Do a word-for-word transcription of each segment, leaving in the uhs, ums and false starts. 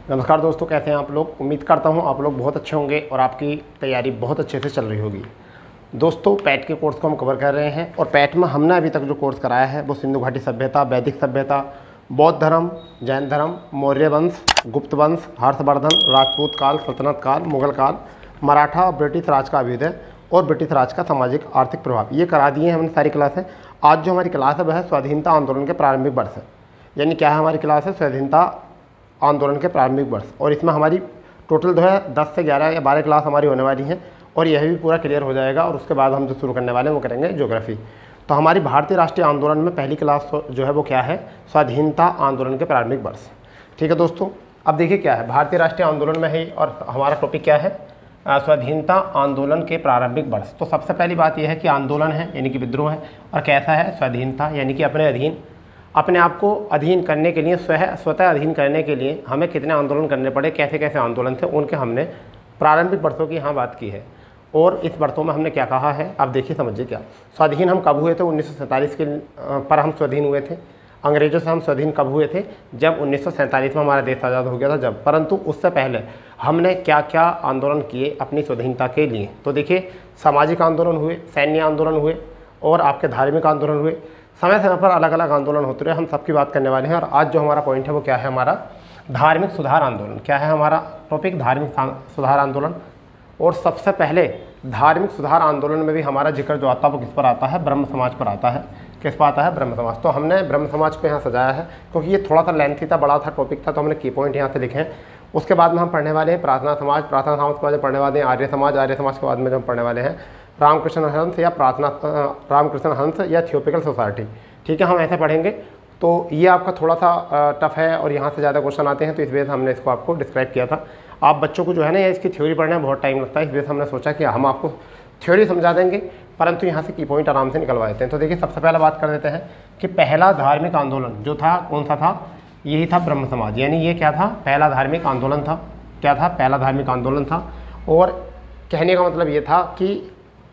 नमस्कार दोस्तों, कैसे हैं आप लोग। उम्मीद करता हूं आप लोग बहुत अच्छे होंगे और आपकी तैयारी बहुत अच्छे से चल रही होगी। दोस्तों, पैट के कोर्स को हम कवर कर रहे हैं और पैट में हमने अभी तक जो कोर्स कराया है वो सिंधु घाटी सभ्यता, वैदिक सभ्यता, बौद्ध धर्म, जैन धर्म, मौर्य वंश, गुप्त वंश, हर्षवर्धन, राजपूत काल, सल्तनत काल, मुगल काल, मराठा और ब्रिटिश राज का अभ्युदय और ब्रिटिश राज का सामाजिक आर्थिक प्रभाव, ये करा दिए हैं हमने सारी क्लासें। आज जो हमारी क्लास है वह है स्वाधीनता आंदोलन के प्रारंभिक वर्ष है। यानी क्या है हमारी क्लास है, स्वाधीनता आंदोलन के प्रारंभिक वर्ष। और इसमें हमारी टोटल जो है दस से ग्यारह या बारह क्लास हमारी होने वाली हैं और यह भी पूरा क्लियर हो जाएगा। और उसके बाद हम जो शुरू करने वाले हैं वो करेंगे ज्योग्राफी। तो हमारी भारतीय राष्ट्रीय आंदोलन में पहली क्लास जो है वो क्या है, स्वाधीनता आंदोलन के प्रारंभिक वर्ष। ठीक है दोस्तों, अब देखिए क्या है, भारतीय राष्ट्रीय आंदोलन में है और हमारा टॉपिक क्या है, स्वाधीनता आंदोलन के प्रारंभिक वर्ष। तो सबसे पहली बात यह है कि आंदोलन है यानी कि विद्रोह है, और कैसा है, स्वाधीनता यानी कि अपने अधीन, अपने आप को अधीन करने के लिए, स्वह स्वतः अधीन करने के लिए हमें कितने आंदोलन करने पड़े, कैसे कैसे आंदोलन थे, उनके हमने प्रारंभिक वर्षों की यहाँ बात की है। और इस वर्षों में हमने क्या कहा है, अब देखिए समझिए क्या। स्वाधीन हम कब हुए थे, उन्नीस सौ सैंतालीस के पर हम स्वाधीन हुए थे। अंग्रेज़ों से हम स्वाधीन कब हुए थे, जब उन्नीस सौ सैंतालीस में हमारा देश आज़ाद हो गया था जब। परंतु उससे पहले हमने क्या क्या आंदोलन किए अपनी स्वाधीनता के लिए। तो देखिए, सामाजिक आंदोलन हुए, सैन्य आंदोलन हुए और आपके धार्मिक आंदोलन हुए। समय समय पर अलग अलग आंदोलन होते रहे, हम सबकी बात करने वाले हैं। और आज जो हमारा पॉइंट है वो क्या है, हमारा धार्मिक सुधार आंदोलन। क्या है हमारा टॉपिक, धार्मिक सुधार आंदोलन। और सबसे पहले धार्मिक सुधार आंदोलन में भी हमारा जिक्र जो आता है वो किस पर आता है, ब्रह्म समाज पर आता है। किस पर आता है, ब्रह्म समाज। तो हमने ब्रह्म समाज को यहाँ सजाया है क्योंकि ये थोड़ा सा लेंथी था, बड़ा था टॉपिक था, तो हमने की पॉइंट यहाँ से लिखे हैं। उसके बाद में हम पढ़ने वाले हैं प्रार्थना समाज, प्रार्थना समाज के बाद पढ़ने वाले हैं आर्य समाज, आर्य समाज के बाद में जो हम पढ़ने वाले हैं रामकृष्ण हंस या प्रार्थना रामकृष्ण हंस या थियोपिकल सोसाइटी। ठीक है, हम ऐसे पढ़ेंगे। तो ये आपका थोड़ा सा टफ है और यहाँ से ज़्यादा क्वेश्चन आते हैं, तो इस वजह से हमने इसको आपको डिस्क्राइब किया था। आप बच्चों को जो है ना इसकी थ्योरी पढ़ने में बहुत टाइम लगता है, इस वजह से हमने सोचा कि हम आपको थ्योरी समझा देंगे परंतु यहाँ से की पॉइंट आराम से निकलवा देते हैं। तो देखिए, सबसे पहले बात कर देते हैं कि पहला धार्मिक आंदोलन जो था कौन सा था, यही था ब्रह्म समाज। यानी ये क्या था, पहला धार्मिक आंदोलन था। क्या था, पहला धार्मिक आंदोलन था। और कहने का मतलब ये था कि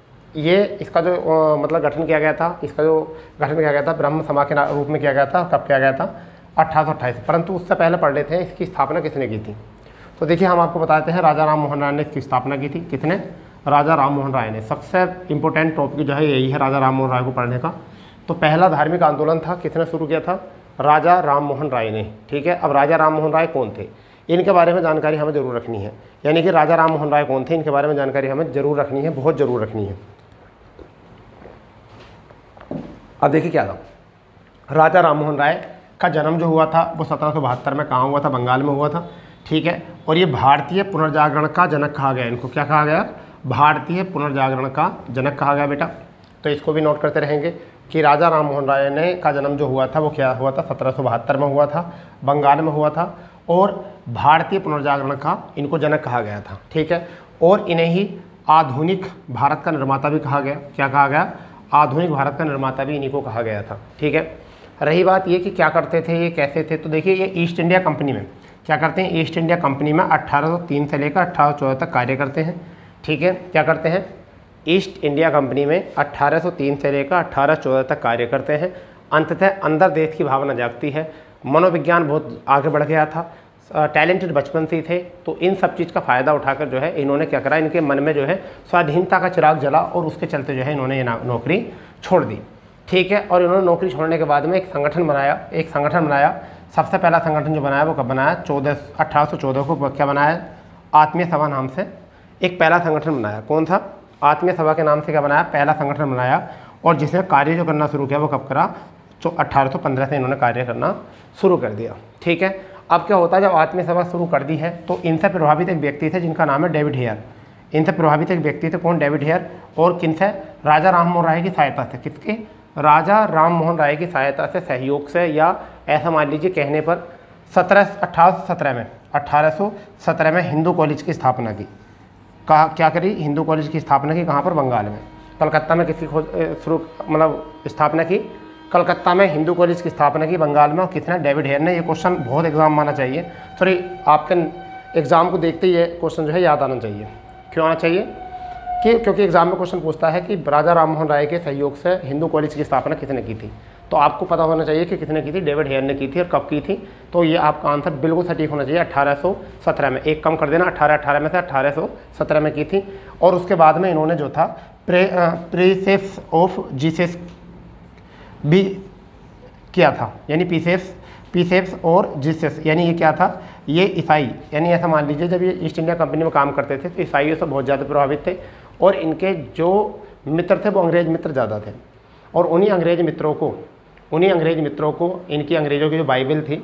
ये इसका जो आ, मतलब गठन किया गया था, इसका जो गठन किया गया था ब्रह्म समाज के रूप में किया गया था। कब किया गया था, अट्ठारह सौ अट्ठाईस। परंतु उससे पहले पढ़ लेते हैं इसकी स्थापना किसने की थी। तो देखिए, हम आपको बताते हैं राजा राम मोहन राय ने इसकी स्थापना की थी। किसने, राजा राम मोहन राय ने। सबसे इंपॉर्टेंट टॉपिक जो है यही है राजा राम मोहन राय को पढ़ने का। तो पहला धार्मिक आंदोलन था, किसने शुरू किया था, राजा राम मोहन राय ने। ठीक है, अब राजा राम मोहन राय कौन थे, इनके बारे में जानकारी हमें जरूर रखनी है। यानी कि राजा राम मोहन राय कौन थे, इनके बारे में जानकारी हमें जरूर रखनी है, बहुत जरूर रखनी है। अब देखिए क्या था, राजा राम मोहन राय का जन्म जो हुआ था वो सत्रह सौ बहत्तर में कहाँ हुआ था, बंगाल में हुआ था। ठीक है, और ये भारतीय पुनर्जागरण का जनक कहा गया। इनको क्या कहा गया, भारतीय पुनर्जागरण का जनक कहा गया बेटा। तो इसको भी नोट करते रहेंगे कि राजा राम मोहन राय ने का जन्म जो हुआ था वो क्या हुआ था, सत्रह सौ बहत्तर में हुआ था, बंगाल में हुआ था। और भारतीय पुनर्जागरण का इनको जनक कहा गया था। ठीक है, और इन्हें ही आधुनिक भारत का निर्माता भी कहा गया। क्या कहा गया, आधुनिक भारत का निर्माता भी इन्हीं को कहा गया था। ठीक है, रही बात ये कि क्या करते थे, ये कैसे थे। तो देखिए, ये ईस्ट इंडिया कंपनी में क्या करते हैं, ईस्ट इंडिया कंपनी में अट्ठारह सौ तीन से लेकर अट्ठारह सौ चौदह तक कार्य करते हैं। ठीक है, क्या करते हैं, ईस्ट इंडिया कंपनी में अट्ठारह सौ तीन से लेकर अट्ठारह सौ चौदह तक कार्य करते हैं। अंततः अंदर देश की भावना जागती है, मनोविज्ञान बहुत आगे बढ़ गया था, टैलेंटेड बचपन से ही थे। तो इन सब चीज़ का फ़ायदा उठाकर जो है इन्होंने क्या करा, इनके मन में जो है स्वाधीनता का चिराग जला और उसके चलते जो है इन्होंने ये नौकरी छोड़ दी। ठीक है, और इन्होंने नौकरी छोड़ने के बाद में एक संगठन बनाया, एक संगठन बनाया। सबसे पहला संगठन जो बनाया वो कब बनाया, चौदह अट्ठारह सौ चौदह को क्या बनाया, आत्मीय सभा नाम से एक पहला संगठन बनाया। कौन सा, आत्मीय सभा के नाम से क्या बनाया, पहला संगठन बनाया। और जिसने कार्य जो करना शुरू किया वो कब करा, तो अट्ठारह सौ पंद्रह से इन्होंने कार्य करना शुरू कर दिया। ठीक है, अब क्या होता है, जब आत्मीय सभा शुरू कर दी है तो इनसे प्रभावित एक व्यक्ति थे जिनका नाम है डेविड हेयर। इनसे प्रभावित एक व्यक्ति थे, कौन, डेविड हेयर। और किनसे, राजा राम मोहन राय की सहायता से। किसके, राजा राम मोहन राय की सहायता से, सहयोग से, या ऐसा मान लीजिए कहने पर सत्रह अट्ठारह सौ सत्रह में अट्ठारह सौ सत्रह में हिंदू कॉलेज की स्थापना की। कहा क्या करी, हिंदू कॉलेज की स्थापना की। कहाँ पर, बंगाल में। कलकत्ता में किसकी खोज शुरू मतलब स्थापना की, कलकत्ता में हिंदू कॉलेज की स्थापना की, बंगाल में। और किसने, डेविड हेयर ने। ये क्वेश्चन बहुत एग्जाम में आना चाहिए, सॉरी आपके एग्जाम को देखते ही ये क्वेश्चन जो है याद आना चाहिए। क्यों आना चाहिए, कि क्योंकि एग्जाम में क्वेश्चन पूछता है कि राजा राम मोहन राय के सहयोग से हिंदू कॉलेज की स्थापना किसने की थी। तो आपको पता होना चाहिए कि किसने की थी, डेविड हेयर ने की थी और कब की थी। तो ये आपका आंसर बिल्कुल सटीक होना चाहिए, अट्ठारह सौ सत्रह में। एक कम कर देना, अट्ठारह अट्ठारह में से अट्ठारह सौ सत्रह में की थी। और उसके बाद में इन्होंने जो था प्रे प्रीसेप्स ऑफ जीसस भी किया था, यानी पीसेप्स पीसेप्स और जीसस, यानी ये क्या था, ये ईसाई, यानी ऐसा मान लीजिए जब ये ईस्ट इंडिया कंपनी में काम करते थे तो ईसाइयों से बहुत ज़्यादा प्रभावित थे और इनके जो मित्र थे वो अंग्रेज मित्र ज़्यादा थे। और उन्हीं अंग्रेज मित्रों को उन्हीं अंग्रेज मित्रों को इनकी अंग्रेज़ों की जो बाइबल थी,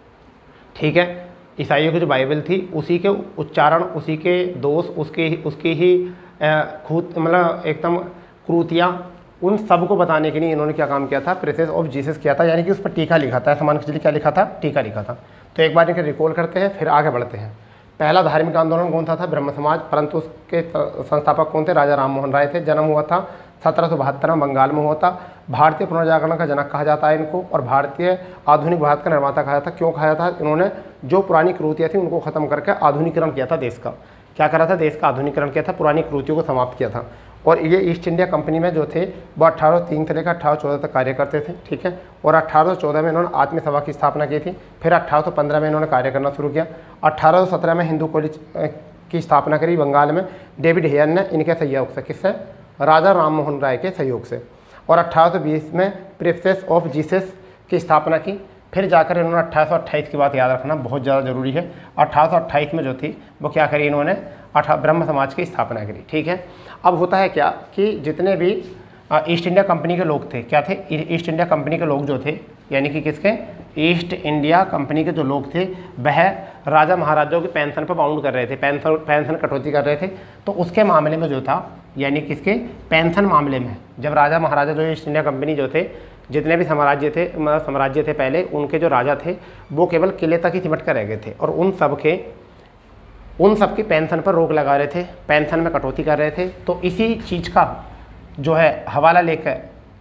ठीक है, ईसाइयों की जो बाइबल थी उसी के उच्चारण, उसी के दोष, उसके उसकी ही खूत मतलब एकदम क्रूतियाँ, उन सब को बताने के लिए इन्होंने क्या काम किया था, प्रेसेस ऑफ जीसस किया था, यानी कि उस पर टीका लिखा था। समान के लिए क्या लिखा था, टीका लिखा था। तो एक बार इनके रिकॉल करते हैं, फिर आगे बढ़ते हैं। पहला धार्मिक आंदोलन कौन सा था, ब्रह्म समाज, परंतु उसके संस्थापक कौन थे, राजा राम मोहन राय थे। जन्म हुआ था सत्रह सौ बहत्तर में, बंगाल में हुआ था। भारतीय पुनर्जागरण का जनक कहा जाता है इनको, और भारतीय आधुनिक भारत का निर्माता कहा जाता है। क्यों कहा जाता है, इन्होंने जो पुरानी क्रूतियाँ थी उनको खत्म करके आधुनिकीकरण किया था देश का। क्या करा था, देश का आधुनिकीकरण किया था, पुरानी क्रूतियों को समाप्त किया था। और ये ईस्ट इंडिया कंपनी में जो थे वो अट्ठारह सौ तीन से लेकर अट्ठारह सौ चौदह तक कार्य करते थे, ठीक है। और अट्ठारह सौ चौदह में इन्होंने आत्मीय सभा की स्थापना की थी। फिर अट्ठारह सौ पंद्रह में इन्होंने कार्य करना शुरू किया। अट्ठारह सौ सत्रह में हिंदू कॉलेज की स्थापना करी बंगाल में, डेविड हेयर ने, इनके सहयोग से। किससे, राजा राम मोहन राय के सहयोग से। और अट्ठारह सौ बीस में प्रेसेस ऑफ जीसस की स्थापना की। फिर जाकर इन्होंने अट्ठारह सौ अट्ठाईस की बात याद रखना बहुत ज़्यादा ज़रूरी है। अट्ठारह सौ अट्ठाईस में जो थी वो क्या करी, इन्होंने अठा ब्रह्म समाज की स्थापना करी, ठीक है। अब होता है क्या कि जितने भी ईस्ट इंडिया कंपनी के लोग थे, क्या थे, ईस्ट इंडिया कंपनी के लोग जो थे, यानी कि किसके, ईस्ट इंडिया कंपनी के जो लोग थे वह राजा महाराजाओं की पेंशन पर बाउंड कर रहे थे, पेंशन पेंशन कटौती कर रहे थे। तो उसके मामले में जो था, यानी किसके, पेंशन मामले में, जब राजा महाराजा जो ईस्ट इंडिया कंपनी जो थे, जितने भी साम्राज्य थे साम्राज्य थे पहले, उनके जो राजा थे वो केवल किले तक ही सिमट कर रह गए थे। और उन सब के उन सब की पेंशन पर रोक लगा रहे थे, पेंशन में कटौती कर रहे थे। तो इसी चीज़ का जो है हवाला लेकर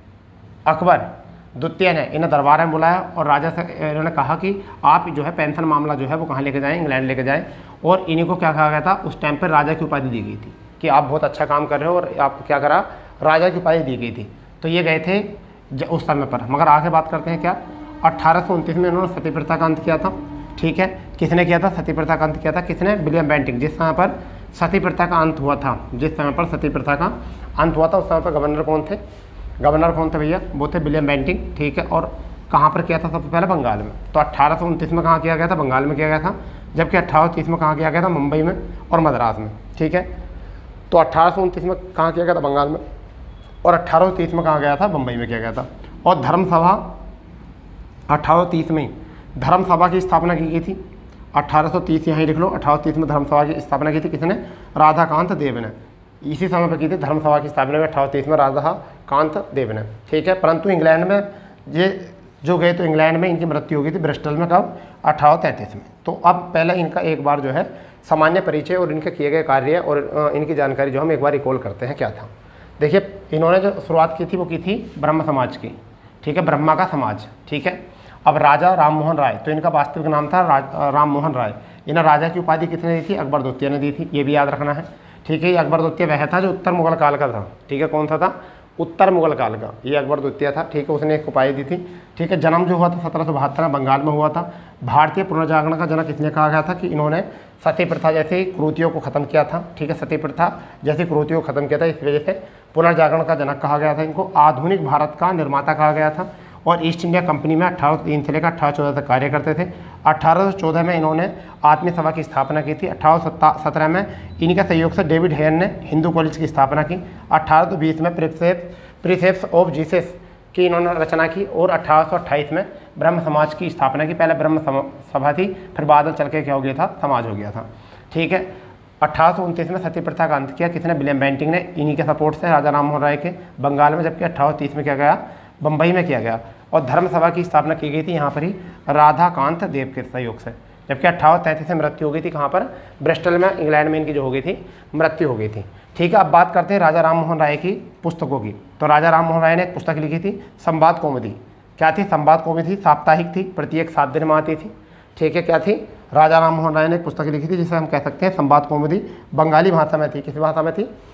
अकबर द्वितीय ने इन्हें दरबार में बुलाया और राजा से इन्होंने कहा कि आप जो है पेंशन मामला जो है वो कहाँ लेके जाएं, इंग्लैंड लेके जाएं। और इन्हीं को क्या कहा गया था, उस टाइम पर राजा की उपाधि दी गई थी कि आप बहुत अच्छा काम कर रहे हो, और आप क्या करा, राजा की उपाधि दी गई थी। तो ये गए थे उस समय पर। मगर आगे बात करते हैं क्या, अट्ठारह सौ उनतीस में इन्होंने सती प्रथा का अंत किया था, ठीक है। किसने किया था, सती प्रथा का अंत किया था, किसने, विलियम बेंटिंक। जिस समय पर सती प्रथा का अंत हुआ था जिस समय पर सती प्रथा का अंत हुआ था उस समय पर गवर्नर कौन थे, गवर्नर कौन थे भैया, वो थे विलियम बेंटिंक, ठीक है। और कहाँ पर किया था, सबसे पहले बंगाल में। तो अट्ठारह सौ उनतीस में कहाँ किया गया था, बंगाल में किया गया था। जबकि अट्ठारह सौ तीस में कहाँ किया गया था, मुंबई में और मद्रास में, ठीक है। तो अट्ठारह सौ उनतीस में कहाँ किया गया था, बंगाल में, और अट्ठारह सौ तीस में कहाँ गया था, मुंबई में किया गया था। और धर्म सभा अट्ठारह सौ तीस में धर्म सभा की स्थापना की गई थी। अट्ठारह सौ तीस यहाँ लिख लो, अट्ठारह सौ तीस में धर्म सभा की स्थापना की थी, किसने, राधाकांत देव ने। इसी समय पर की थी धर्म सभा की स्थापना में, अट्ठारह सौ तीस में राधाकांत देव ने, ठीक है। परंतु इंग्लैंड में ये जो गए तो इंग्लैंड में इनकी मृत्यु हो गई थी, ब्रिस्टल में, कब, अट्ठारह सौ तैंतीस में। तो अब पहले इनका एक बार जो है सामान्य परिचय और इनके किए गए कार्य और इनकी जानकारी जो हम एक बार रिकॉल करते हैं, क्या था। देखिए, इन्होंने जो शुरुआत की थी वो की थी ब्रह्म समाज की, ठीक है, ब्रह्मा का समाज, ठीक है। अब राजा राम मोहन राय, तो इनका वास्तविक नाम था राम मोहन राय। इन्हें राजा की उपाधि किसने दी थी, अकबर द्वितीय ने दी थी, ये भी याद रखना है, ठीक है। ये अकबर द्वितीय वह था जो उत्तर मुगल काल का था, ठीक है। कौन सा था, उत्तर मुगल काल का, ये अकबर द्वितीय था, ठीक है। उसने एक उपाधि दी थी, ठीक है। जन्म जो हुआ था सत्रह सौ बहत्तर में, बंगाल में हुआ था। भारतीय पुनर्जागरण का जनक इसलिए कहा गया था कि इन्होंने सती प्रथा जैसी क्रूतियों को खत्म किया था, ठीक है। सती प्रथा जैसी क्रूतियों को खत्म किया था, इस वजह से पुनर्जागरण का जनक कहा गया था इनको। आधुनिक भारत का निर्माता कहा गया था। और ईस्ट इंडिया कंपनी में अट्ठारह सौ तीन से लेकर अट्ठारह सौ चौदह तक कार्य करते थे। अट्ठारह सौ चौदह में इन्होंने आत्मीय सभा की स्थापना की थी। अट्ठारह सौ सत्रह में इनके सहयोग से डेविड हेयर ने हिंदू कॉलेज की स्थापना की। अट्ठारह सौ बीस में प्रीसेप्स प्रीसेप्स ऑफ जीसस की इन्होंने रचना की। और अट्ठारह सौ अट्ठाईस में ब्रह्म समाज की स्थापना की। पहले ब्रह्म सभा थी, फिर बादल चल के क्या हो गया था, समाज हो गया था, ठीक है। अट्ठारह सौ उनतीस में सती प्रथा का अंत किया किसने, विलियम बेंटिंक ने, इन्हीं के सपोर्ट से, राजा राम मोहन राय के, बंगाल में। जबकि अट्ठारह सौ तीस में किया गया, बम्बई में किया गया। और धर्म सभा की स्थापना की गई थी यहाँ पर ही राधाकांत देव के सहयोग से। जबकि अट्ठारह सौ तैंतीस में मृत्यु हो गई थी, कहाँ पर, ब्रिस्टल में, इंग्लैंड में इनकी जो हो गई थी मृत्यु हो गई थी, ठीक है। अब बात करते हैं राजा राम मोहन राय की पुस्तकों की। तो राजा राम मोहन राय ने एक पुस्तक लिखी थी, संवाद कौमुदी। क्या थी, संवाद कौमुदी थी, साप्ताहिक थी, प्रत्येक सात दिन में आती थी, ठीक है। क्या थी, राजा राम मोहन राय ने एक पुस्तक लिखी थी जिसे हम कह सकते हैं संवाद कौमुदी। बंगाली भाषा में थी, किस भाषा में थी,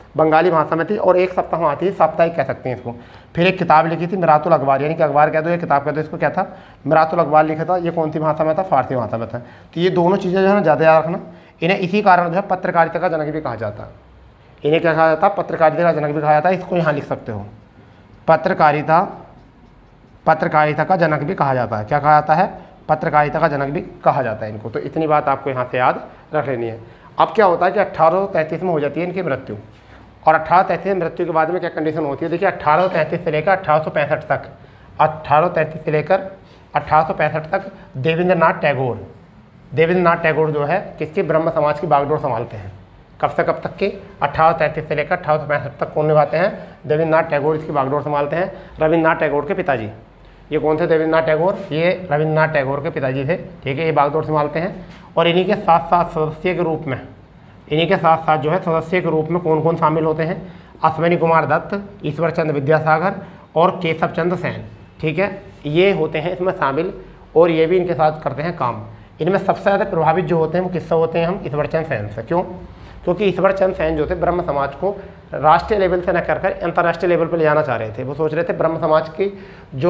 बंगाली भाषा में थी, और एक सप्ताह आती है, साप्ताहिक कह सकते हैं इसको। फिर एक किताब लिखी थी मिरातुल अखबार, यानी कि अखबार कह दो या किताब कह दो, इसको क्या था, मिरातुल अखबार लिखा था। ये कौन सी भाषा में था, फारसी भाषा में था। तो ये दोनों चीज़ें जो है ना ज़्यादा याद रखना। इन्हें इसी कारण जो है पत्रकारिता का जनक भी कहा जाता है। इन्हें क्या कहा जाता है, पत्रकारिता का जनक भी कहा जाता है। इसको यहाँ लिख सकते हो, पत्रकारिता पत्रकारिता का जनक भी कहा जाता है। क्या कहा जाता है, पत्रकारिता का जनक भी कहा जाता है इनको। तो इतनी बात आपको यहाँ से याद रख लेनी है। अब क्या होता है कि अट्ठारह सौ तैंतीस में हो जाती है इनकी मृत्यु, और अट्ठारह सौ तैंतीस में मृत्यु के बाद में क्या कंडीशन होती है, देखिए अट्ठारह सौ तैंतीस से लेकर अट्ठारह सौ पैंसठ तक अट्ठारह सौ तैंतीस से लेकर अट्ठारह सौ पैंसठ तक देवेंद्र नाथ टैगोर देवेंद्र नाथ टैगोर जो है किसके, ब्रह्म समाज की बागडोर संभालते हैं। कब से कब तक के, अट्ठारह सौ तैंतीस से लेकर अट्ठारह सौ पैंसठ तक कौन निभाते हैं, देवेंद्र नाथ टैगोर इसकी बागडोर संभालते हैं। रविन्द्रनाथ टैगोर के पिताजी, ये कौन थे, देवेंद्रनाथ टैगोर, ये रविन्द्रनाथ टैगोर के पिताजी थे, ठीक है। ये बागडोर संभालते हैं। और इन्हीं के साथ साथ सदस्य के रूप में इन्हीं के साथ साथ जो है सदस्य के रूप में कौन कौन शामिल होते हैं, अश्विनी कुमार दत्त, ईश्वर चंद्र विद्यासागर और केशव चंद्र सेन, ठीक है। ये होते हैं इसमें शामिल, और ये भी इनके साथ करते हैं काम। इनमें सबसे ज़्यादा प्रभावित जो होते हैं वो किससे होते हैं, हम ईश्वर चंद्र सेन से। क्यों, क्योंकि ईश्वर चंद्र सेन जो थे ब्रह्म समाज को राष्ट्रीय लेवल से न कर कर अंतर्राष्ट्रीय लेवल पर ले जाना चाह रहे थे। वो सोच रहे थे ब्रह्म समाज की जो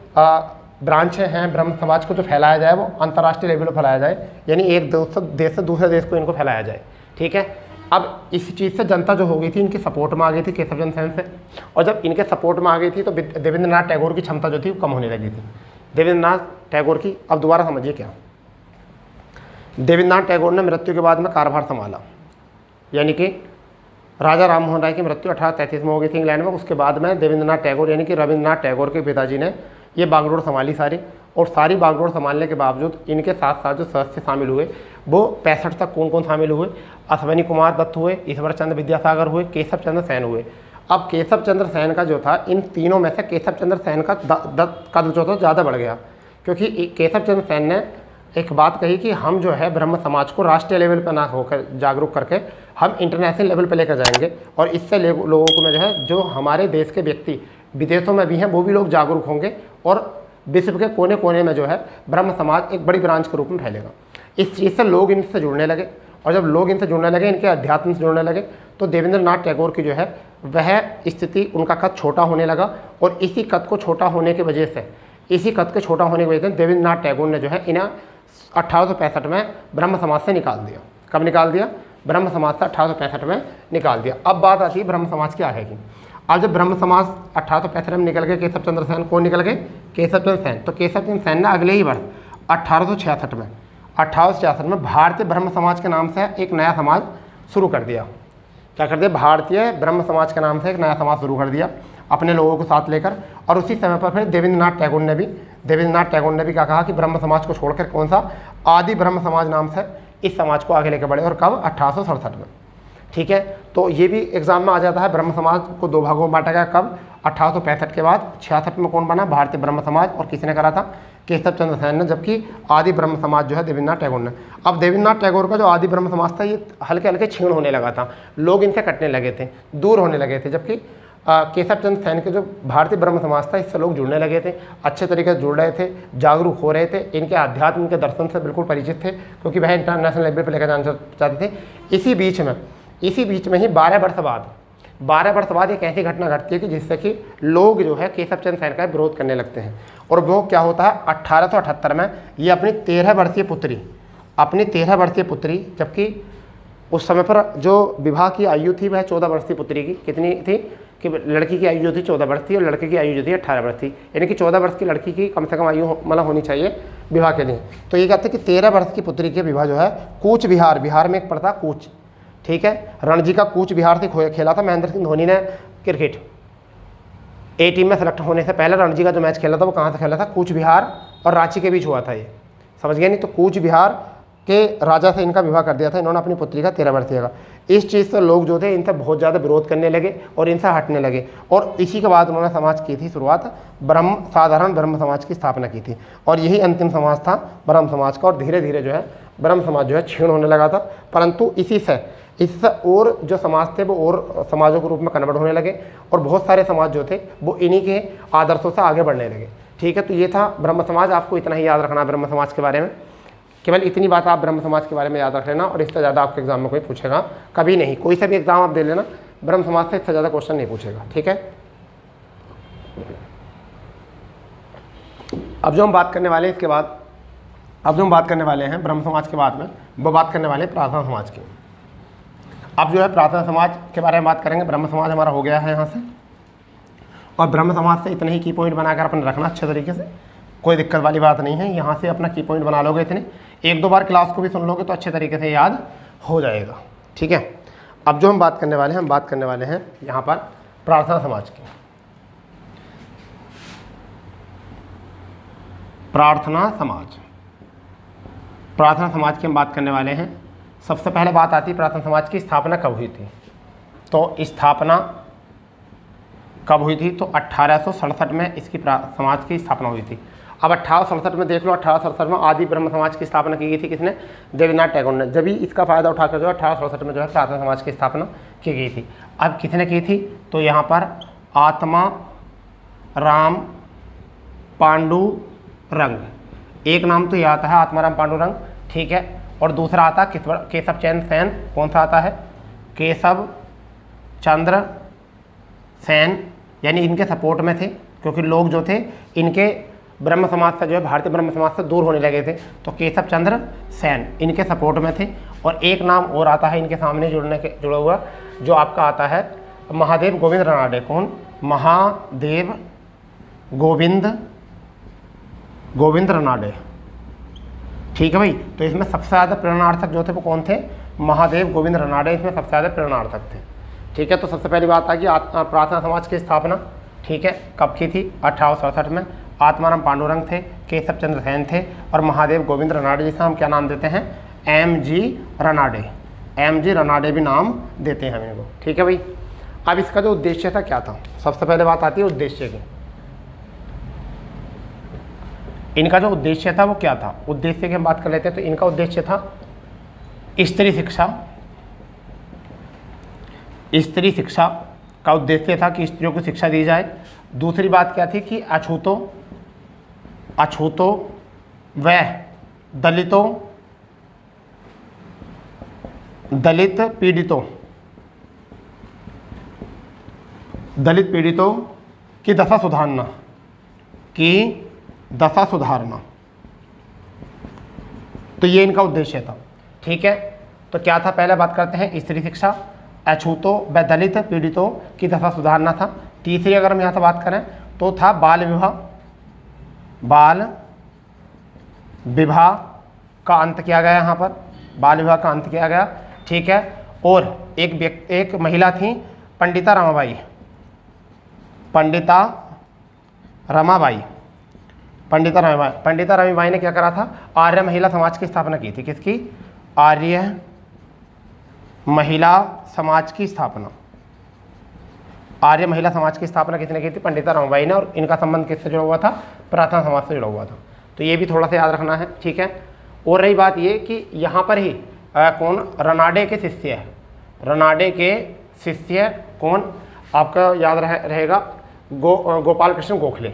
ब्रांचें हैं, ब्रह्म समाज को जो फैलाया जाए वो अंतर्राष्ट्रीय लेवल पर फैलाया जाए, यानी एक देश से दूसरे देश को इनको फैलाया जाए, ठीक है। अब इस चीज़ से जनता जो हो गई थी इनकी सपोर्ट में आ गई थी केशव चंद्र सेन से, और जब इनके सपोर्ट में आ गई थी तो देवेंद्र नाथ टैगोर की क्षमता जो थी वो कम होने लगी थी, देवेंद्र नाथ टैगोर की। अब दोबारा समझिए क्या, देवेंद्र नाथ टैगोर ने मृत्यु के बाद में कार्यभार संभाला, यानी कि राजा राम मोहन राय की मृत्यु अठारह सौ तैंतीस में हो गई थी इंग्लैंड में। उसके बाद में देवेंद्र नाथ टैगोर यानी कि रविन्द्रनाथ टैगोर के पिताजी ने ये बागडोर संभाली सारी, और सारी बागडोर संभालने के बावजूद इनके साथ साथ जो सदस्य शामिल हुए वो पैंसठ तक कौन कौन शामिल हुए, अश्विनी कुमार दत्त हुए, ईश्वर चंद्र विद्यासागर हुए, केशव चंद्र सेन हुए। अब केशव चंद्र सेन का जो था, इन तीनों में से केशव चंद्र सेन का कद जो था ज़्यादा बढ़ गया, क्योंकि केशव चंद्र सेन ने एक बात कही कि हम जो है ब्रह्म समाज को राष्ट्रीय लेवल पर ना होकर जागरूक करके हम इंटरनेशनल लेवल पर लेकर जाएंगे, और इससे लोगों को में जो है जो हमारे देश के व्यक्ति विदेशों में भी हैं वो भी लोग जागरूक होंगे, और विश्व के कोने कोने में जो है ब्रह्म समाज एक बड़ी ब्रांच के रूप में फैलेगा। इस चीज़ से लोग इनसे जुड़ने लगे, और जब लोग इनसे जुड़ने लगे, इनके अध्यात्म से जुड़ने लगे, तो देवेंद्र नाथ टैगोर की जो है वह स्थिति, उनका कद छोटा होने लगा। और इसी कद को छोटा होने की वजह से इसी कद के छोटा होने की वजह से देवेंद्र नाथ टैगोर ने जो है इन्हें अट्ठारह सौ पैंसठ में ब्रह्म समाज से निकाल दिया। कब निकाल दिया, ब्रह्म समाज से अट्ठारह सौ पैंसठ में निकाल दिया। अब बात आती है ब्रह्म समाज की आगे की। अब जब ब्रह्म समाज अट्ठारह सौ पैंसठ में निकल गए, केशव चंद्र सेन कौन निकल गए, केशव चंद्र सेन। तो केशव चंद्र सेन ने अगले ही वर्ष अट्ठारह सौ छियासठ में अट्ठारह सौ छियासठ में भारतीय ब्रह्म समाज के नाम से एक नया समाज शुरू कर दिया। क्या कर दिया, भारतीय ब्रह्म समाज के नाम से एक नया समाज शुरू कर दिया अपने लोगों को साथ लेकर। और उसी समय पर फिर देवेंद्र नाथ टैगोर ने भी देवेंद्र नाथ टैगोर ने भी क्या कहा कि ब्रह्म समाज को छोड़कर कौन सा, आदि ब्रह्म समाज नाम से इस समाज को आगे लेकर बढ़े। और कब, अट्ठारह सौ सड़सठ में, ठीक है। तो ये भी एग्जाम में आ जाता है। ब्रह्म समाज को दो भागों में बांटा गया, कब, अट्ठारह सौ पैंसठ के बाद। छियासठ में कौन बना, भारतीय ब्रह्म समाज, और किसने करा था, केशव चंद्र सेन ने, जबकि आदि ब्रह्म समाज जो है देवेंद्र नाथ टैगोर ने। अब देवेंद्र नाथ टैगोर का जो आदि ब्रह्म समाज था ये हल्के हल्के क्षीण होने लगा था, लोग इनसे कटने लगे थे, दूर होने लगे थे। जबकि केशव चंद्र सेन के जो भारतीय ब्रह्म समाज था इससे लोग जुड़ने लगे थे, अच्छे तरीके से जुड़ रहे थे, जागरूक हो रहे थे, इनके अध्यात्म, इनके दर्शन से बिल्कुल परिचित थे, क्योंकि वह इंटरनेशनल लेवल पर लेकर जाना चाहते थे। इसी बीच में इसी बीच में ही बारह वर्ष बाद बारह वर्ष बाद एक ऐसी घटना घटती है कि जिससे कि लोग जो है केशव चंद्र सेन का विरोध करने लगते हैं। और वो क्या होता है, अट्ठारह सौ अठहत्तर में ये अपनी तेरह वर्षीय पुत्री अपनी तेरह वर्षीय पुत्री जबकि उस समय पर जो विवाह की आयु थी वह चौदह वर्षीय पुत्री की कितनी थी, कि लड़की की आयु जो थी चौदह वर्ष थी और लड़के की आयु जो थी अट्ठारह वर्ष थी, यानी कि चौदह वर्ष की लड़की की कम से कम आयु मतलब होनी चाहिए विवाह के लिए। तो ये कहते हैं कि तेरह वर्ष की पुत्री के विवाह जो है कूच बिहार, बिहार में एक पड़ता कूच, ठीक है, रणजी का कूच बिहार से खेला था महेंद्र सिंह धोनी ने क्रिकेट। ए टीम में सेलेक्ट होने से पहले रणजी का जो मैच खेला था वो कहाँ से खेला था, कूच बिहार और रांची के बीच हुआ था, ये समझ गए नहीं। तो कूच बिहार के राजा से इनका विवाह कर दिया था इन्होंने अपनी पुत्री का तेरह वर्षीय का। इस चीज़ से लोग जो थे इनसे बहुत ज़्यादा विरोध करने लगे और इनसे हटने लगे। और इसी के बाद उन्होंने समाज की थी शुरुआत, ब्रह्म साधारण ब्रह्म समाज की स्थापना की थी, और यही अंतिम समाज था ब्रह्म समाज का। और धीरे धीरे जो है ब्रह्म समाज जो है क्षीण होने लगा था, परंतु इसी से इससे और जो समाज थे वो और समाजों के रूप में कन्वर्ट होने लगे, और बहुत सारे समाज जो थे वो इन्हीं के आदर्शों से आगे बढ़ने लगे, ठीक है। तो ये था ब्रह्म समाज, आपको इतना ही याद रखना ब्रह्म समाज के बारे में, केवल इतनी बात आप ब्रह्म समाज के बारे में याद रख लेना, और इससे ज़्यादा आपके एग्जाम में कोई पूछेगा कभी नहीं। कोई सा भी एग्जाम आप दे लेना, ब्रह्म समाज से इससे ज़्यादा क्वेश्चन नहीं पूछेगा, ठीक है। अब जो हम बात करने वाले हैं इसके बाद, अब जो हम बात करने वाले हैं ब्रह्म समाज के बाद में, वो बात करने वाले हैं प्रार्थना समाज की। अब जो है प्रार्थना समाज के बारे में बात करेंगे। ब्रह्म समाज हमारा हो गया है यहाँ से, और ब्रह्म समाज से इतने ही की पॉइंट बनाकर अपने रखना अच्छे तरीके से, कोई दिक्कत वाली बात नहीं है। यहाँ से अपना की पॉइंट बना लोगे इतने, एक दो बार क्लास को भी सुन लोगे तो अच्छे तरीके से याद हो जाएगा, ठीक है। अब जो हम बात करने वाले हैं, हम बात करने वाले हैं यहाँ पर प्रार्थना समाज की। प्रार्थना समाज, प्रार्थना समाज की हम बात करने वाले हैं। सबसे पहले बात आती है प्रार्थना समाज की स्थापना कब हुई थी। तो स्थापना कब हुई थी, तो अट्ठारह सौ सड़सठ में इसकी समाज की स्थापना हुई थी। अब अट्ठारह सौ सड़सठ में देख लो, अट्ठारह सौ सड़सठ में आदि ब्रह्म समाज की स्थापना की गई थी। किसने? देवेंद्रनाथ टैगोर ने। जब भी इसका फ़ायदा उठाकर जो अट्ठारह सौ सड़सठ में जो है प्रार्थना समाज की स्थापना की गई थी। अब किसने की थी, तो यहाँ पर आत्मा राम पांडुरंग, एक नाम तो यह आता है आत्माराम पांडुरंग, ठीक है। और दूसरा आता है केशव चंद्र सेन। कौन सा आता है? केशव चंद्र सेन, यानी इनके सपोर्ट में थे, क्योंकि लोग जो थे इनके ब्रह्म समाज से जो है भारतीय ब्रह्म समाज से दूर होने लगे थे। तो केशव चंद्र सेन इनके सपोर्ट में थे। और एक नाम और आता है इनके सामने जुड़ने के जुड़ा हुआ, जो आपका आता है महादेव गोविंद रनाडे। कौन? महादेव गोविंद गोविंद रनाडे, ठीक है भाई। तो इसमें सबसे ज़्यादा प्रेरणार्थक जो थे वो कौन थे? महादेव गोविंद रनाडे इसमें सबसे ज़्यादा प्रेरणार्थक थे, ठीक है। तो सबसे पहली बात आ गई प्रार्थना समाज की स्थापना, ठीक है, कब की थी? अठारह सौ सड़सठ में। आत्माराम पांडुरंग थे, केशव चंद्र सेन थे, और महादेव गोविंद रनाडे, जिसे हम क्या नाम देते हैं? M G Ranade. M G Ranade भी नाम देते हैं हम इनको, ठीक है भाई। अब इसका जो उद्देश्य था क्या था, सबसे पहले बात आती है उद्देश्य की। इनका जो उद्देश्य था वो क्या था? उद्देश्य की हम बात कर लेते हैं। तो इनका उद्देश्य था स्त्री शिक्षा। स्त्री शिक्षा का उद्देश्य था कि स्त्रियों को शिक्षा दी जाए। दूसरी बात क्या थी कि अछूतों अछूतों व दलितों दलित पीड़ितों दलित पीड़ितों की दशा सुधारना की दशा सुधारना तो ये इनका उद्देश्य था, ठीक है। तो क्या था? पहले बात करते हैं स्त्री शिक्षा, अछूतों व दलित पीड़ितों की दशा सुधारना था। तीसरी अगर हम यहाँ से बात करें तो था बाल विवाह बाल विवाह का अंत किया गया। यहाँ पर बाल विवाह का अंत किया गया, ठीक है। और एक व्यक्ति एक महिला थी पंडिता रमाबाई पंडिता रमाबाई पंडिता रमाबाई पंडिता रमाबाई ने क्या करा था? आर्य महिला समाज की स्थापना की थी। किसकी? आर्य महिला समाज की स्थापना। आर्य महिला समाज की स्थापना किसने की थी? पंडिता रमाबाई ने। और इनका संबंध किससे जुड़ा हुआ था? प्रार्थना समाज से जुड़ा हुआ था। तो ये भी थोड़ा सा याद रखना है, ठीक है। और रही बात ये कि यहाँ पर ही आ, कौन? रनाडे के शिष्य है। रनाडे के शिष्य कौन? आपका याद रहे, रहेगा गो गोपाल कृष्ण गोखले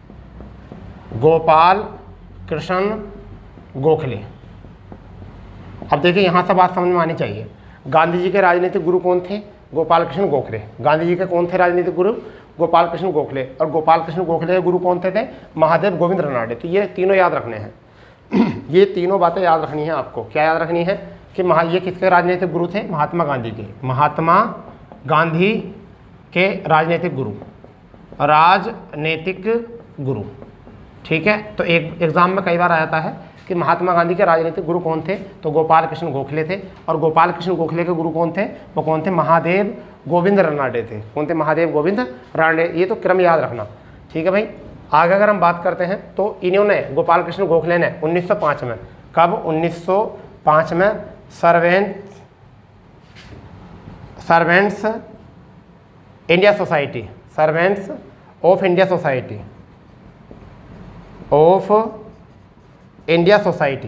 गोपाल कृष्ण गोखले। अब देखिए यहाँ से बात समझ में आनी चाहिए। गांधी जी के राजनीतिक गुरु कौन थे? गोपाल कृष्ण गोखले। गांधी जी के कौन थे राजनीतिक गुरु? गोपाल कृष्ण गोखले। और गोपाल कृष्ण गोखले के गुरु कौन थे? थे महादेव गोविंद रनाडे। तो ये तीनों याद रखने हैं। ये तीनों बातें याद रखनी है आपको। क्या याद रखनी है? कि महा ये किसके राजनीतिक गुरु थे? महात्मा गांधी के। महात्मा गांधी के राजनीतिक गुरु राजनीतिक गुरु, ठीक है। तो एक एग्जाम में कई बार आ जाता है कि महात्मा गांधी के राजनीतिक गुरु कौन थे? तो गोपाल कृष्ण गोखले थे। और गोपाल कृष्ण गोखले के गुरु कौन थे? वो कौन थे? महादेव गोविंद रनाडे थे। कौन थे? महादेव गोविंद रनाडे। ये तो क्रम याद रखना, ठीक है भाई। आगे अगर हम बात करते हैं तो इन्होंने गोपाल कृष्ण गोखले ने उन्नीस सौ पाँच में, कब? उन्नीस सौ पाँच में servant servants India society servants of India society of India society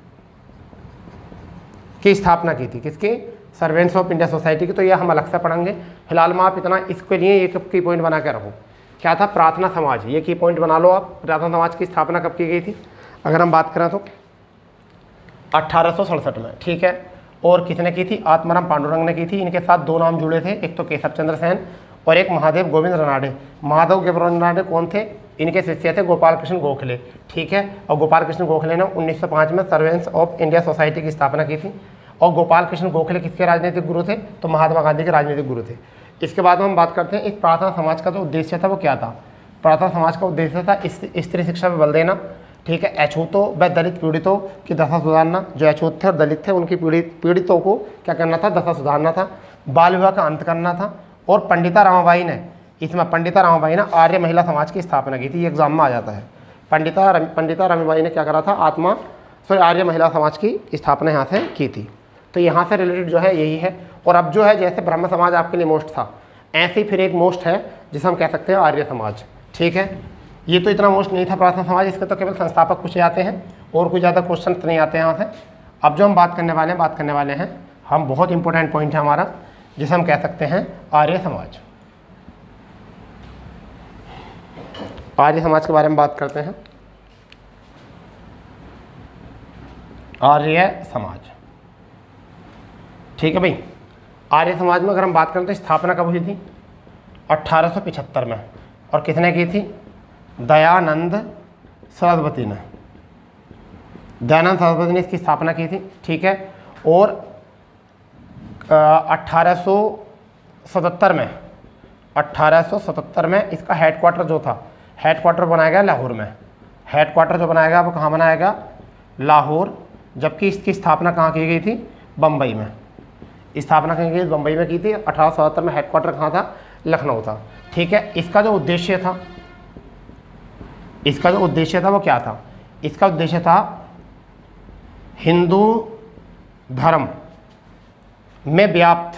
की स्थापना की थी। किसकी? सर्वेंट्स ऑफ इंडिया सोसाइटी की। तो यह हम अलग से पढ़ेंगे। फिलहाल में आप इतना इसके लिए एक की पॉइंट बना के रखो। क्या था? प्रार्थना समाज। ये की पॉइंट बना लो आप। प्रार्थना समाज की स्थापना कब की गई थी? अगर हम बात करें तो अट्ठारह सौ सड़सठ में, ठीक है। और किसने की थी? आत्माराम पांडुरंग ने की थी। इनके साथ दो नाम जुड़े थे, एक तो केशव चंद्र सेन और एक महादेव गोविंद रानडे। महादेव गोविंद रानडे कौन थे? इनके शिष्य थे गोपाल कृष्ण गोखले, ठीक है। और गोपाल कृष्ण गोखले ने उन्नीस सौ पाँच में सर्वेंट्स ऑफ इंडिया सोसाइटी की स्थापना की थी। और गोपाल कृष्ण गोखले किसके राजनीतिक गुरु थे? तो महात्मा गांधी के राजनीतिक गुरु थे। इसके बाद में हम बात करते हैं इस प्रार्थना समाज का जो उद्देश्य था वो क्या था। प्रार्थना समाज का उद्देश्य था स्त्री शिक्षा पर बल देना, ठीक है। अछूतों व दलित पीड़ितों की दशा सुधारना। जो अछूत थे और दलित थे उनकी पीड़ित पीड़ितों को क्या करना था? दशा सुधारना था। बाल विवाह का अंत करना था। और पंडिता रमाबाई ने इसमें पंडिता रमाबाई ने आर्य महिला समाज की स्थापना की थी। ये एग्जाम में आ जाता है। पंडिता रम, पंडिता रमाबाई ने क्या करा था? आत्मा सॉरी आर्य महिला समाज की स्थापना यहाँ से की थी। तो यहाँ से रिलेटेड जो है यही है। और अब जो है जैसे ब्रह्म समाज आपके लिए मोस्ट था, ऐसे ही फिर एक मोस्ट है जिसे हम कह सकते हैं आर्य समाज, ठीक है। ये तो इतना मोस्ट नहीं था प्रार्थना समाज, इसके तो केवल संस्थापक कुछ आते हैं और कुछ ज़्यादा क्वेश्चन नहीं आते हैं यहाँ से। अब जो हम बात करने वाले हैं बात करने वाले हैं हम बहुत इंपॉर्टेंट पॉइंट है हमारा, जिसे हम कह सकते हैं आर्य समाज। आर्य समाज के बारे में बात करते हैं। आर्य समाज, ठीक है भाई। आर्य समाज में अगर हम बात करें तो स्थापना कब हुई थी? अट्ठारह सौ पचहत्तर में। और किसने की थी? दयानंद सरस्वती ने। दयानंद सरस्वती ने इसकी स्थापना की थी, ठीक है। और अट्ठारह सौ सतहत्तर में अट्ठारह सौ सतहत्तर में इसका हेडक्वार्टर जो था, हेडक्वार्टर बनाया गया लाहौर में। हेडक्वार्टर जो बनाया गया वो कहाँ बनाया गया? लाहौर। जबकि इसकी स्थापना कहाँ की गई थी? बम्बई में। स्थापना कहीं गई बम्बई में की थी। अठारह सौ सत्तर में हेडक्वार्टर कहाँ था? लखनऊ था, ठीक है। इसका जो उद्देश्य था इसका जो उद्देश्य था वो क्या था? इसका उद्देश्य था हिंदू धर्म में व्याप्त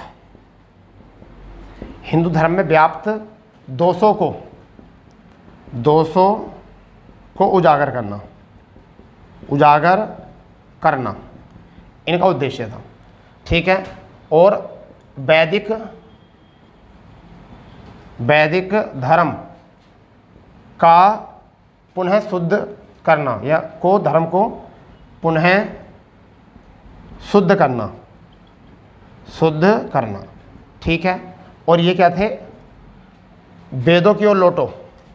हिंदू धर्म में व्याप्त दोषों को दोषों को उजागर करना उजागर करना इनका उद्देश्य था, ठीक है। और वैदिक वैदिक धर्म का पुनः शुद्ध करना या को धर्म को पुनः शुद्ध करना शुद्ध करना ठीक है। और ये क्या थे? वेदों की ओर लौटो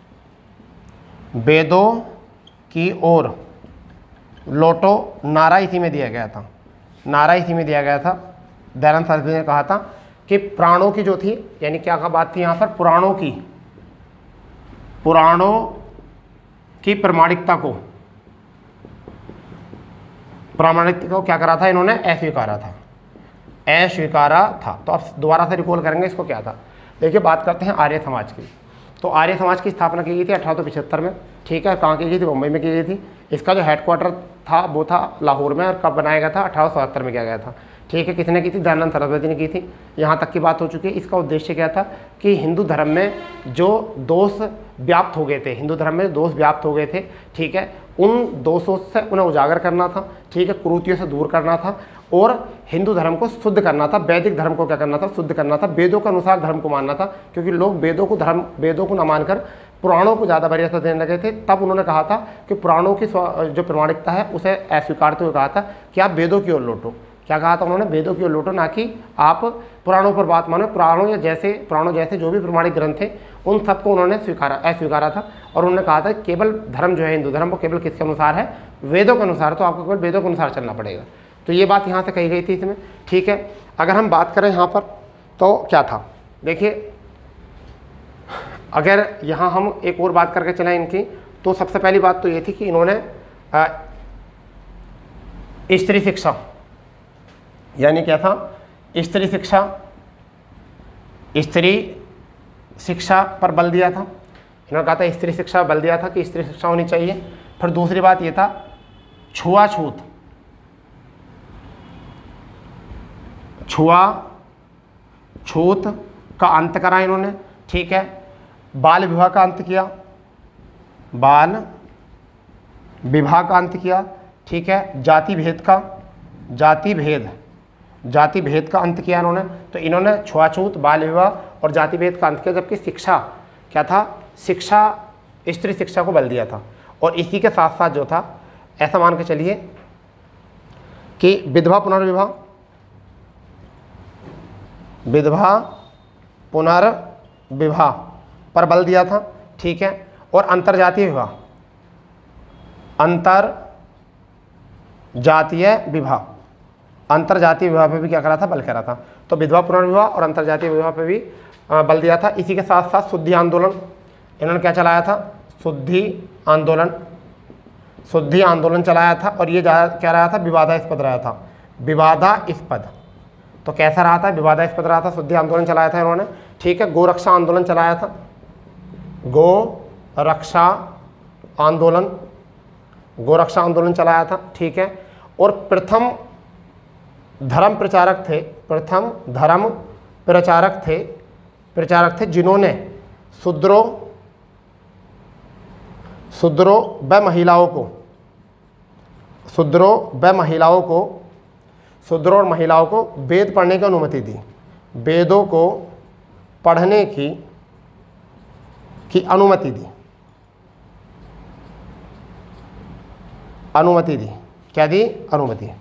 वेदों की ओर लौटो नारा इसी में दिया गया था नारा इसी में दिया गया था। दयानंद सरस्वती ने कहा था कि पुराणों की जो थी, यानी क्या का बात थी यहाँ पर? पुराणों की पुराणों की प्रामाणिकता को प्रामाणिकता को क्या करा था इन्होंने? अस्वीकारा था अस्वीकारा था। तो अब दोबारा से रिकॉल करेंगे इसको क्या था। देखिए बात करते हैं आर्य समाज की। तो आर्य समाज की स्थापना की गई थी अठारह सौ पचहत्तर में, ठीक है। कहाँ की गई थी? मुंबई में की गई थी। इसका जो हेडक्वार्टर था वो था लाहौर में। और कब बनाया गया था? अठारह सौ सत्तर में किया गया था, ठीक है। किसने की थी? दयानंद सरस्वती ने की थी। यहाँ तक की बात हो चुकी है। इसका उद्देश्य क्या था कि हिंदू धर्म में जो दोष व्याप्त हो गए थे हिंदू धर्म में दोष व्याप्त हो गए थे, ठीक है, उन दोषों से उन्हें उजागर करना था, ठीक है, कुरीतियों से दूर करना था और हिंदू धर्म को शुद्ध करना था। वैदिक धर्म को क्या करना था? शुद्ध करना था। वेदों के अनुसार धर्म को मानना था, क्योंकि लोग वेदों को धर्म वेदों को न मानकर पुराणों को ज़्यादा वरीयता देने लगे थे। तब उन्होंने कहा था कि पुराणों की जो प्रामाणिकता है उसे अस्वीकारते हुए कहा था कि आप वेदों की ओर लौटो। क्या कहा था उन्होंने? वेदों की ओर लौटो, ना कि आप पुराणों पर बात मानो। पुराणों या जैसे पुराणों जैसे जो भी प्रमाणिक ग्रंथ थे उन सबको उन्होंने स्वीकारा अस्वीकारा था। और उन्होंने कहा था केवल धर्म जो है हिंदू धर्म वो केवल किसके अनुसार है? वेदों के अनुसार। तो आपको केवल वेदों के अनुसार चलना पड़ेगा। तो ये बात यहाँ से कही गई थी इसमें, ठीक है। अगर हम बात करें यहाँ पर तो क्या था? देखिए अगर यहाँ हम एक और बात करके चलें इनकी, तो सबसे पहली बात तो ये थी कि इन्होंने स्त्री शिक्षा, यानी क्या था? स्त्री शिक्षा स्त्री शिक्षा पर बल दिया था। इन्होंने कहा था स्त्री शिक्षा बल दिया था कि स्त्री शिक्षा होनी चाहिए। फिर दूसरी बात ये था छुआछूत छुआछूत का अंत करा इन्होंने, ठीक है। बाल विवाह का अंत किया बाल विवाह का अंत किया, ठीक है। जाति भेद का जाति भेद जाति भेद का अंत किया इन्होंने। तो इन्होंने छुआछूत, बाल विवाह और जाति भेद का अंत किया। जबकि शिक्षा क्या था? शिक्षा स्त्री शिक्षा को बल दिया था। और इसी के साथ साथ जो था, ऐसा मान के चलिए कि विधवा पुनर्विवाह विधवा पुनर्विवाह पर बल दिया था, ठीक है। और अंतरजातीय विवाह, अंतर जातीय विवाह, अंतरजातीय विवाह पे भी क्या करा था, बल करा था। तो विधवा पुनर्विवाह और अंतरजातीय विवाह पे भी बल दिया था। इसी के साथ साथ शुद्धि आंदोलन इन्होंने क्या चलाया था, शुद्धि आंदोलन, शुद्धि आंदोलन चलाया था। और ये क्या रहा था, विवादास्पद रहा था, विवादास्पद। तो कैसा रहा था, विवादास्पद रहा था, शुद्धि आंदोलन चलाया था इन्होंने, ठीक है। गोरक्षा आंदोलन चलाया था, गो रक्षा आंदोलन, गोरक्षा आंदोलन चलाया था, ठीक है। और प्रथम धर्म प्रचारक थे, प्रथम धर्म प्रचारक थे प्रचारक थे जिन्होंने शूद्रों शूद्रों व महिलाओं को शूद्रों व महिलाओं को शूद्रों और महिलाओं को वेद पढ़ने की अनुमति दी, वेदों को पढ़ने की की अनुमति दी अनुमति दी क्या दी, अनुमति।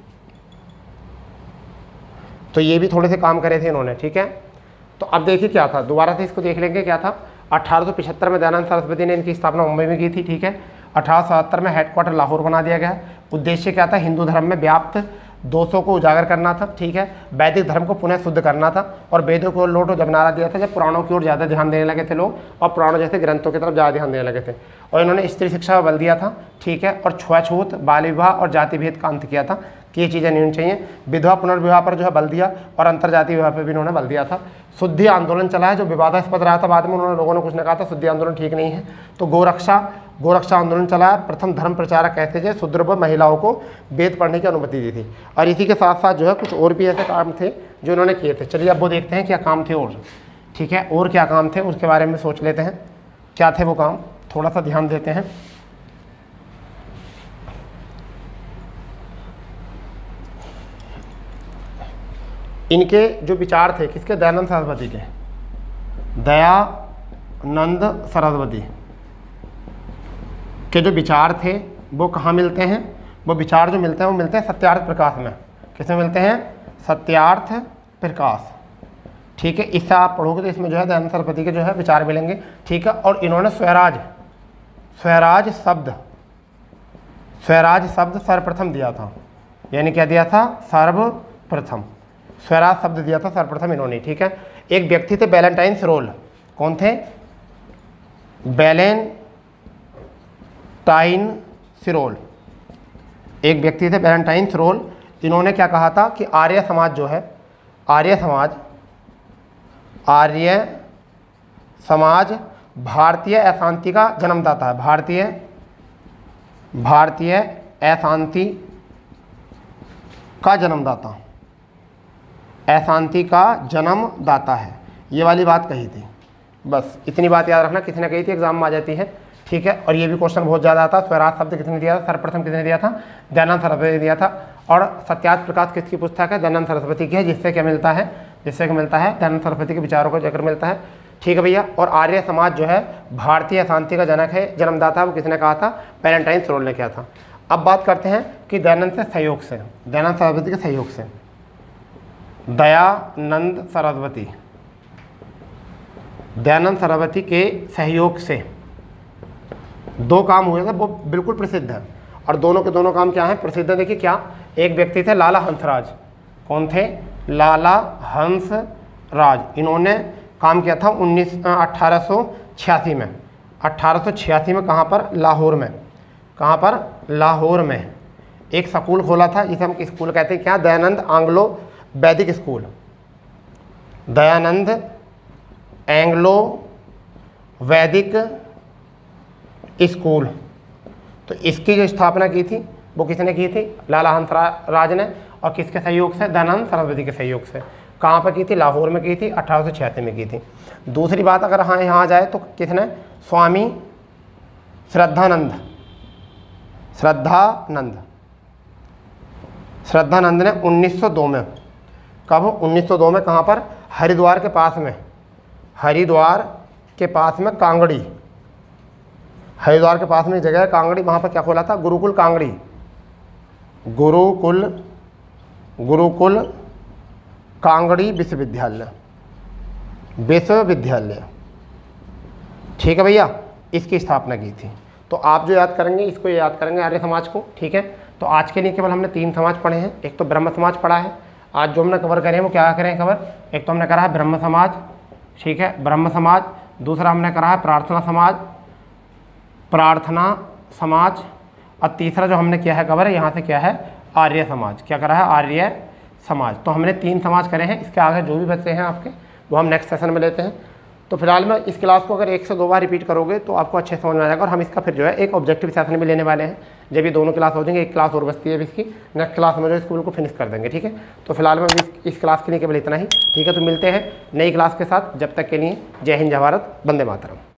तो ये भी थोड़े से काम करे थे इन्होंने, ठीक है। तो अब देखिए क्या था, दोबारा से इसको देख लेंगे क्या था। अठारह सौ पचहत्तर में दयानंद सरस्वती ने इनकी स्थापना मुंबई में की थी, ठीक है। अठारह सौ सत्तर में हेडक्वार्टर लाहौर बना दिया गया। उद्देश्य क्या था, हिंदू धर्म में व्याप्त दोषों को उजागर करना था, ठीक है। वैदिक धर्म को पुनः शुद्ध करना था और वेदों को लौटो जब नारा दिया था, जब पुराणों की ओर ज़्यादा ध्यान देने लगे थे लोग और पुराणों जैसे ग्रंथों की तरफ ज़्यादा ध्यान देने लगे थे। और इन्होंने स्त्री शिक्षा पर बल दिया था, ठीक है। और छुआछूत, बाल विवाह और जाति भेद का अंत किया था कि ये चीज़ें नहीं होनी चाहिए। विधवा पुनर्विवाह पर जो है बल दिया और अंतर्जातीय विवाह पर भी इन्होंने बल दिया था। शुद्धि आंदोलन चलाया जो विवादास्पद रहा था, बाद में उन्होंने लोगों ने कुछ ने कहा था शुद्धि आंदोलन ठीक नहीं है। तो गोरक्षा गोरक्षा आंदोलन चलाया। प्रथम धर्म प्रचारक कहते थे शूद्र व महिलाओं को वेद पढ़ने की अनुमति दी थी। और इसी के साथ साथ जो है कुछ और भी ऐसे काम थे जो इन्होंने किए थे। चलिए अब वो देखते हैं क्या काम थे और, ठीक है। और क्या काम थे उसके बारे में सोच लेते हैं, क्या थे वो काम, थोड़ा सा ध्यान देते हैं। इनके जो विचार थे किसके, दयानंद सरस्वती के, दयानंद सरस्वती के जो विचार थे वो कहाँ मिलते हैं, वो विचार जो मिलते हैं वो मिलते हैं सत्यार्थ प्रकाश में। किसमें मिलते हैं, सत्यार्थ प्रकाश, ठीक है। इससे आप पढ़ोगे तो इसमें जो है दयानंद सरस्वती के जो है विचार मिलेंगे, ठीक है। और इन्होंने स्वराज स्वराज शब्द स्वराज शब्द सर्वप्रथम दिया था, यानी क्या दिया था, सर्वप्रथम स्वराज शब्द दिया था सर्वप्रथम इन्होंने, ठीक है। एक व्यक्ति थे वैलेंटाइन सिरोल, कौन थे, वैलेंटाइन सिरोल, एक व्यक्ति थे वैलेंटाइन सिरोल। इन्होंने क्या कहा था कि आर्य समाज जो है, आर्य समाज आर्य समाज भारतीय अशांति का जन्मदाता है, भारतीय भारतीय अशांति का जन्मदाता अशांति का जन्मदाता है, ये वाली बात कही थी। बस इतनी बात याद रखना, किसने कही थी, एग्जाम में आ जाती है, ठीक है। और ये भी क्वेश्चन बहुत ज़्यादा आता है। स्वराज शब्द किसने दिया था, सर्वप्रथम किसने दिया था, दयानंद सरस्वती ने दिया था। और सत्यार्थ प्रकाश किसकी पुस्तक है, दयानंद सरस्वती की है, जिससे क्या मिलता है, जिससे क्या मिलता है, दयानंद सरस्वती के विचारों को जिक्र मिलता है, ठीक है भैया। और आर्य समाज जो है भारतीय अशांति का जनक है, जन्मदाता, वो किसने कहा था, वैलेंटाइन सिरोल ने किया था। अब बात करते हैं कि दयानंद से सहयोग से, दयानंद सरस्वती के सहयोग से, दयानंद सरस्वती दयानंद सरस्वती के सहयोग से दो काम हुए थे, वो बिल्कुल प्रसिद्ध है। और दोनों के दोनों काम क्या हैं, प्रसिद्ध है। देखिए क्या, एक व्यक्ति थे लाला हंसराज, कौन थे, लाला हंसराज। इन्होंने काम किया था उन्नीस अट्ठारह सौ छियासी में, अट्ठारह सौ छियासी में कहाँ पर, लाहौर में, कहाँ पर, लाहौर में एक स्कूल खोला था जिसे हम स्कूल कहते हैं क्या, Dayanand Anglo Vedic school, Dayanand Anglo Vedic school. तो इसकी जो स्थापना की थी वो किसने की थी, लाला हंसराज ने। और किसके सहयोग से, दयानंद सरस्वती के सहयोग से। कहाँ पर की थी, लाहौर में की थी, अठारह सौ छियासी में की थी। दूसरी बात अगर हाँ यहाँ जाए तो किसने, स्वामी श्रद्धानंद श्रद्धानंद श्रद्धानंद ने उन्नीस सौ दो में, कब, उन्नीस सौ दो में कहाँ पर, हरिद्वार के पास में, हरिद्वार के पास में कांगड़ी, हरिद्वार के पास में एक जगह है कांगड़ी, वहाँ पर क्या खोला था, गुरुकुल कांगड़ी, गुरुकुल गुरुकुल कांगड़ी विश्वविद्यालय, विश्वविद्यालय, ठीक है भैया, इसकी स्थापना की थी। तो आप जो याद करेंगे इसको याद करेंगे आर्य समाज को, ठीक है। तो आज के लिए केवल हमने तीन समाज पढ़े हैं, एक तो ब्रह्म समाज पढ़ा है। आज जो हमने कवर करें वो क्या करें कवर, एक तो हमने करा है ब्रह्म समाज, ठीक है, ब्रह्म समाज। दूसरा हमने करा है प्रार्थना समाज, प्रार्थना समाज। और तीसरा जो हमने किया है कवर है यहाँ से क्या है, आर्य समाज। क्या करा है, आर्य समाज। तो हमने तीन समाज करे हैं। इसके आगे जो भी बचे हैं आपके वो हम नेक्स्ट सेशन में लेते हैं। तो फिलहाल में इस क्लास को अगर एक से दो बार रिपीट करोगे तो आपको अच्छे समझ में आ जाएगा। और हम इसका फिर जो है एक ऑब्जेक्टिव सेशन भी लेने वाले हैं। जब ये दोनों क्लास हो जाएंगे, एक क्लास और बचती है इसकी, नेक्स्ट क्लास में जो स्कूल को फिनिश कर देंगे, ठीक है। तो फिलहाल में इस, इस क्लास के लिए केवल इतना ही, ठीक है। तो मिलते हैं नई क्लास के साथ, जब तक के लिए जय हिंद, जय भारत, वंदे मातरम।